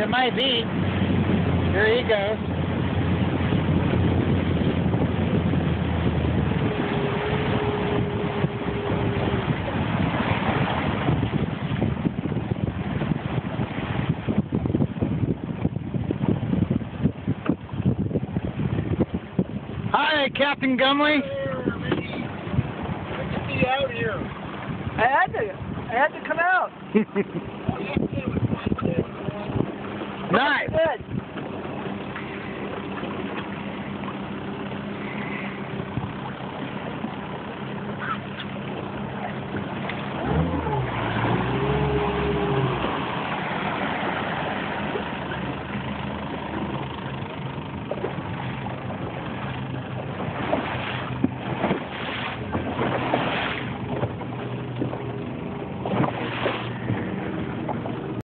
It might be. Here he goes. Hi, Captain Gumley. Get me out here. I had to come out. Nice. Good.